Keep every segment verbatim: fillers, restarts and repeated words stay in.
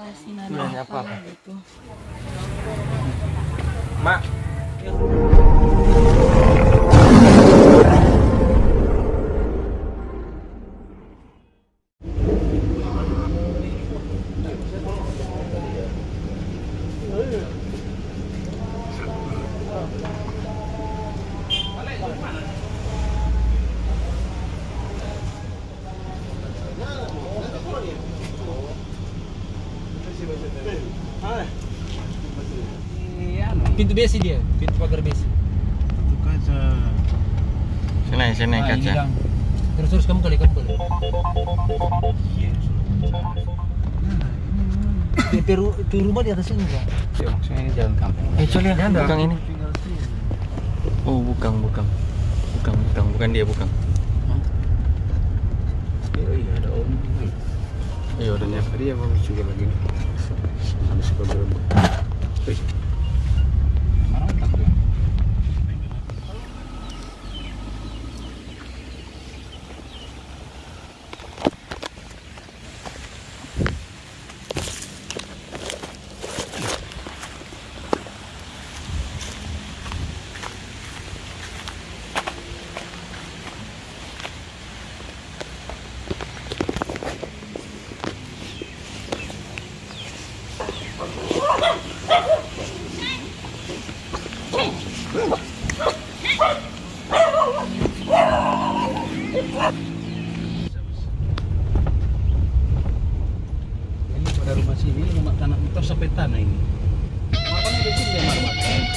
asinan Nanya apa apa-apa. gitu. Mak. Pintu besi dia, pintu pagar besi. Sini, sini Nah, ini kaca. Kang. Terus terus kamu kali kamu kali. Di Peru, itu rumah di atas ini Bang. Maksudnya ini jalan kampung. Eh, coba lihat, Ada. bukan ini. Oh, bukan, bukan. Bukan, bukan, bukan dia, bukan. Oh iya ada om. Iya, udah nyampe. Tadi yang bagus juga lagi. Habis program. Mana otak tuh? Ini pada rumah sini rumah tanah motor sampai tanah ini. Marwan ada sini ya Marwan.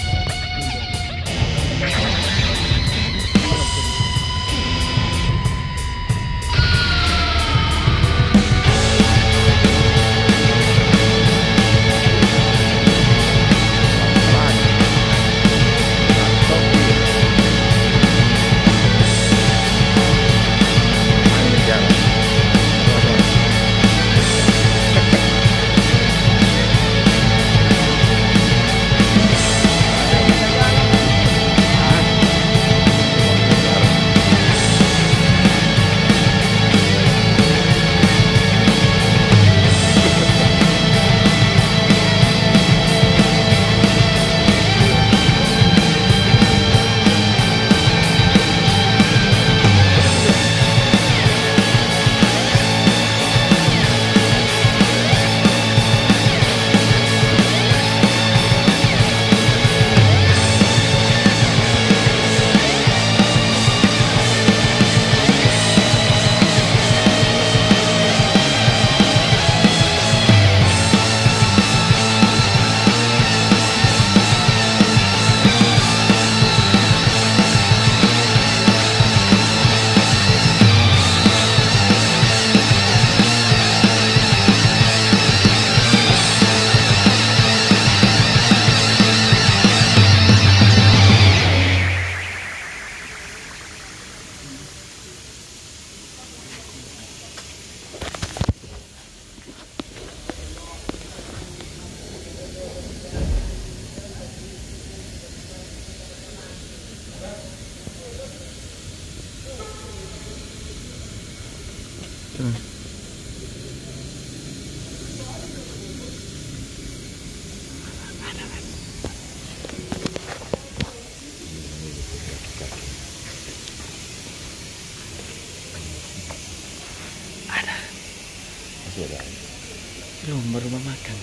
Belum, baru mau makan.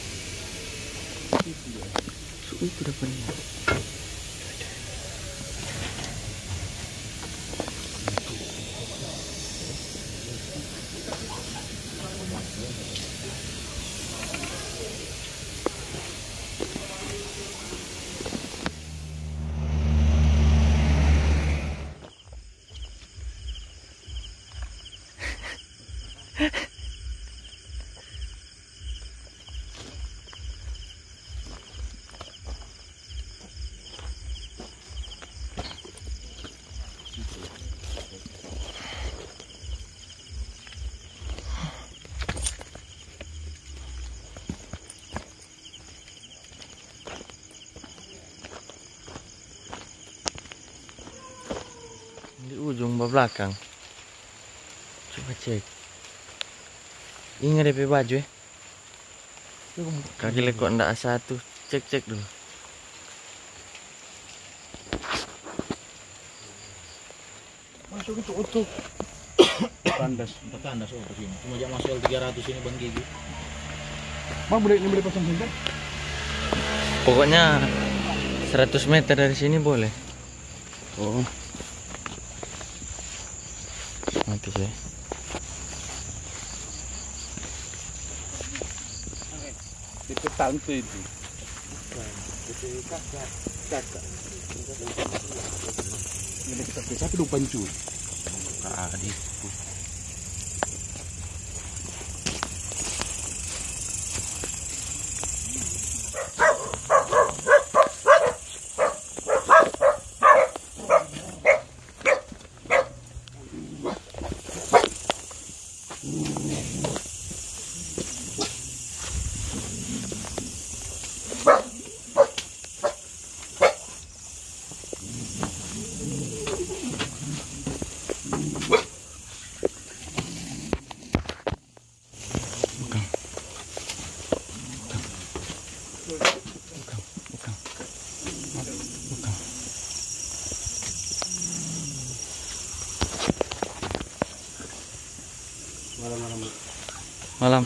Su itu udah pernah. Di ujung belakang. Coba cek. Ini ada D P baju ya. Kaki lekok ndak satu. Cek cek dulu. Masuk itu utuh. Kandas. Kandas oh sini. Cuma jam masuk L tiga ratus ini Bang Gigi. Bang boleh ini boleh pasang senter? Pokoknya seratus meter dari sini boleh. Oh. Mati saya. Di petang tuh itu. Itu kakak, kakak. Ini kita bisa tuh pancu. Ah, di. Malam.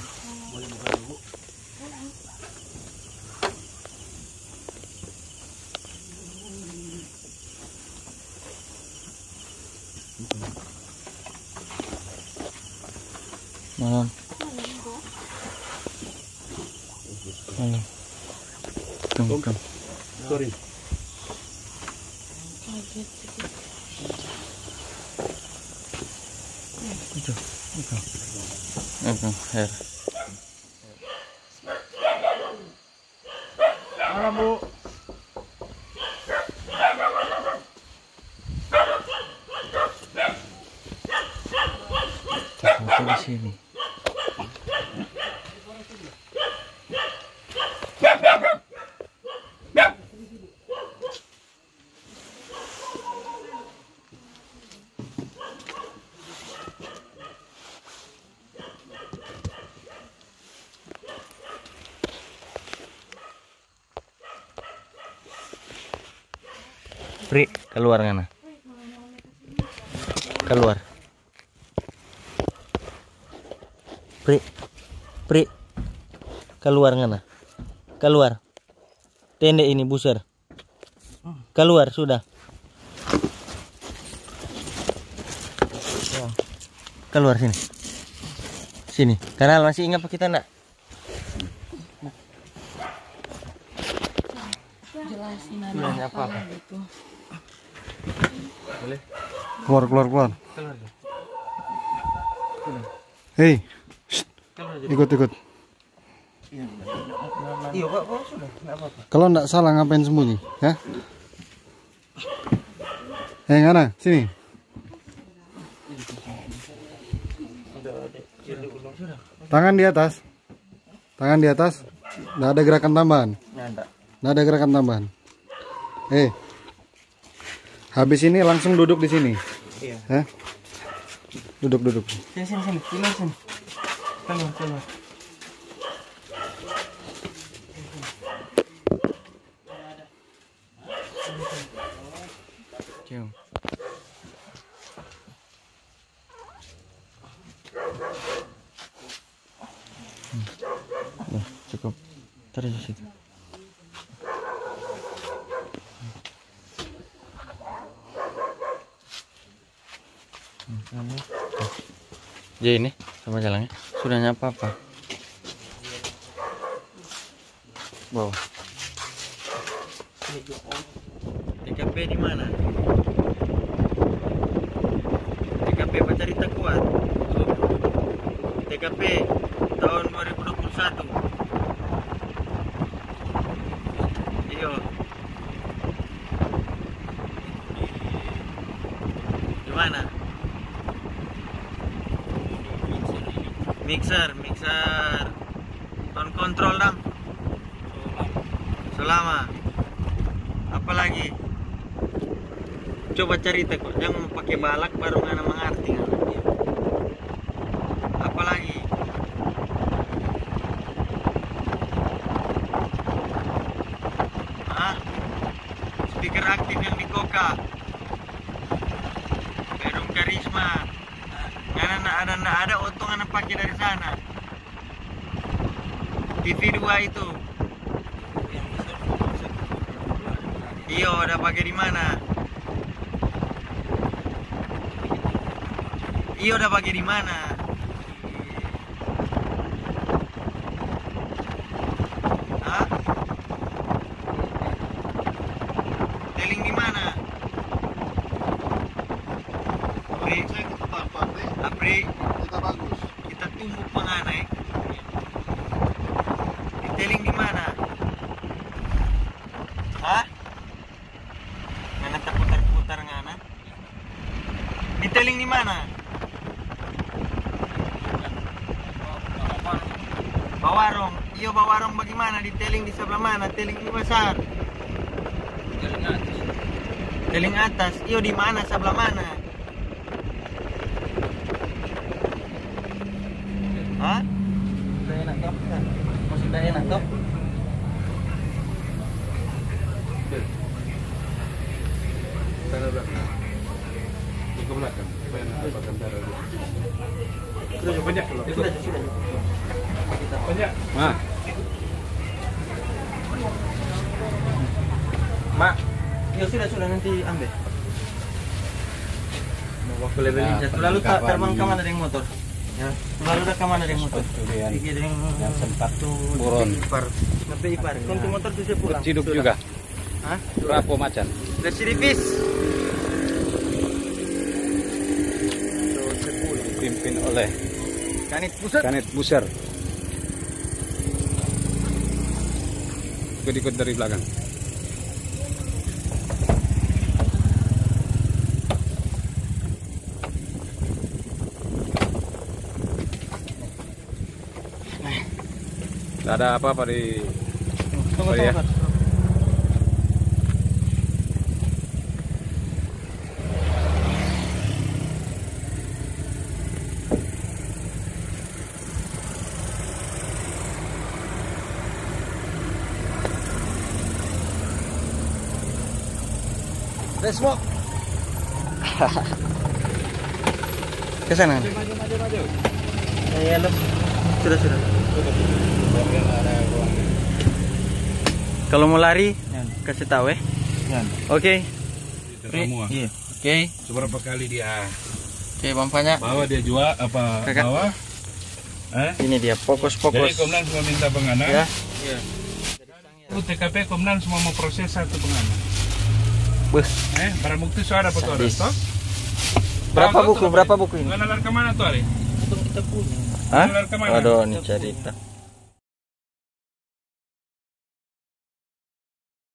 Malam. Malam. Bukan, bukan. Sorry. Itu, bukan. Bukan, Her. Malam, Bu. Foto di sini. Pri, keluar ngana. Keluar. Pri. Pri. Keluar ngana. Keluar. Tende ini busur. Keluar sudah. Keluar sini. Sini. Kanal masih ingat apa kita nak? Jelasin Bilangnya apa, apa-apa. gitu. Boleh. Keluar, keluar, keluar. Keluar. Hei, Keluar. ikut, ikut. Iya, Pak, oh, sudah, enggak apa-apa. Kalau nggak salah ngapain sembunyi, ya? Hei, Ngana, sini. Tangan di atas. Tangan di atas. Nggak ada gerakan tambahan. Nggak. Nggak ada gerakan tambahan. Eh, habis ini langsung duduk di sini. Iya. Hah? Duduk, duduk. Sini, sini, sini. Keluar sini. Keluar, keluar. Cium. Hmm. Nah, cukup. Taruh di situ. Hmm. Jadi ini sama jalannya sudah nyapa apa? Bawah. T K P di mana? T K P Pacarita Kuat. T K P tahun dua ribu dua puluh satu. Iyo. Di mana? Mixer, mixer. Tone control dong. Selama. Apalagi? Coba cerita kok, jangan pakai balak baru ngana mengerti. Apalagi? Poker aktif yang di Koka. Bedung Karisma. Ngana na ada na ada untung anak pakai dari sana. T V dua itu. Iyo, udah pakai di mana? Iyo, udah pakai di mana? Hah? Teling di mana? Apri, Apri, Kita bagus. kita tumbuk penganai. Di teling di mana? Hah? Ngana tak putar-putar ngana? Di teling di mana? Bawarong. Iyo, Bawarong bagaimana? Di teling di sebelah mana? Teling ini besar. Jalan atas. Teling atas. Iyo, di mana? Sebelah mana? Hah? Sudah enak toh? Masih udah enak toh? Tanah belakang. Ke belakang. Supaya nak dapatkan darah dia. Sudah banyak kalau. Sudah, sudah. Banyak. Mak. Mak. Ya sudah, sudah nanti ambil. Waktu level jatuh. Lalu tak terbang ke mana dengan motor? Ya. Lalu dah ke mana dengan motor? Yang, Pergi dengan yang sempat tuh turun. Ipar. Sampai Ipar. Kuntu motor tuh saya pulang. Ciduk Sudah. juga. Hah? Berapa macan? Udah siripis. Dipimpin oleh Kanit pusat. Kanit Buser. Ikut-ikut dari belakang. Tidak ada apa-apa di Tunggu, Oh, iya. tunggu. Let's walk. Ke sana. Maju, maju, maju. Ya, lo. Sudah, sudah. Kalau mau lari, kasih tahu ya. Oke. Semua. Iya. Oke. Seberapa kali dia Oke, bampaknya. bawa dia jual apa Kakak. bawa? Eh? Ini dia fokus-fokus. Jadi Komnan semua minta penganan. Ya. Itu T K P Komnan semua mau proses satu penganan. Beuh. Eh, barang bukti sudah dapat orang Sadis. toh? Berapa Tahu buku? tuh, Berapa Pak? buku ini? Pengenalan ke mana tuh, Ali? Hah? Pengenalan ke mana? Waduh, ini cerita.